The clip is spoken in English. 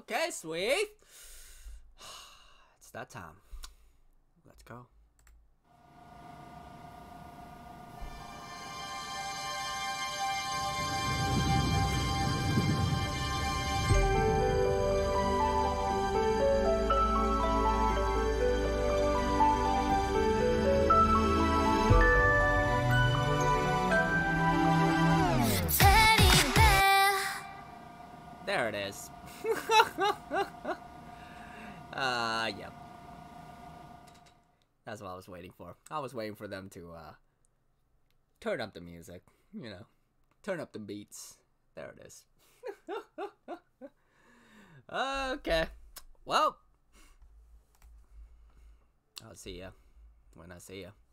Okay, sweet. It's that time. Let's go. There it is. Yep. That's what I was waiting for. I was waiting for them to, turn up the music. You know, turn up the beats. There it is. Okay. Well, I'll see ya when I see ya.